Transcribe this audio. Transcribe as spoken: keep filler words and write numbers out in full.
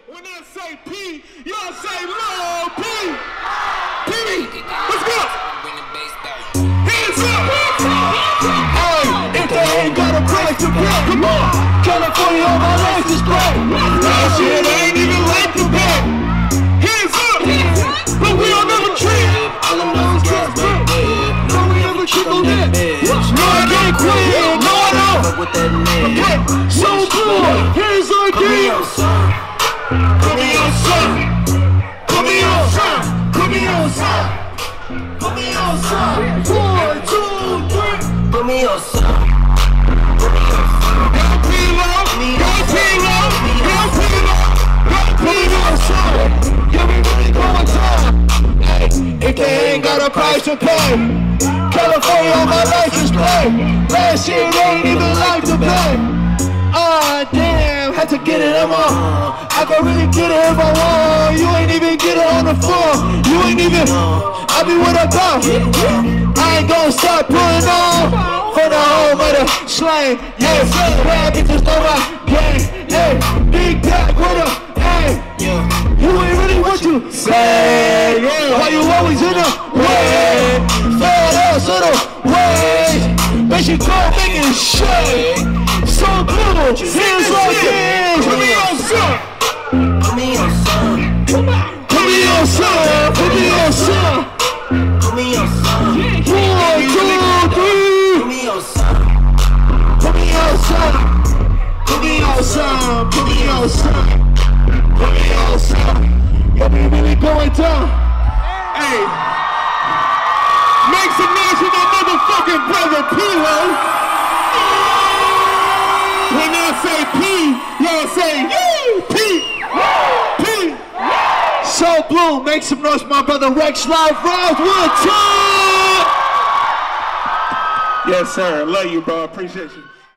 When I say P, y'all say Lil P. P, let's go. Hands up. Hey, if they ain't got a price to pay, come on. California, all my life is play. That shit ain't even like to pay. Hands up. But we don't never trip. All I know is just big. No, we never trip on that. No, I can't quit. No, I don't. Okay, so good. Hands up, again. Put me on some, put me on some, put me on some, put me on some. One, two, three. Put me on some, put me on some. Go P-Lo, go P-Lo, go P-Lo, go put me on some. Give me money going time. Hey, if they ain't got a price to pay, California on my license plate. Last year they ain't even like to pay. Ah, oh, damn, had to get it, I'm on. I can really get it if I want. You ain't even get it on the floor. You ain't even, I be what I got. I ain't gonna stop pulling on for the whole mother slang. Yeah, bad bitches know my gang. Hey, big pack with her. Hey, you ain't really what you say. Why you always in the way? Fat ass in the way. But you go making shit. So good, hands like this. Put me on some. Put me on some. Put me on some. Put me on some. Put me on some. One, two, three. Put me on some. Put me on some. Put me on some. Put me on some. Put me on some. Y'all be really going down. Hey, make some noise for my motherfucking brother P-Lo. When I say P, y'all say you, P, P. So Blue, make some noise for my brother Rexx Life Raj. One time. Yes, sir. Love you, bro. Appreciate you.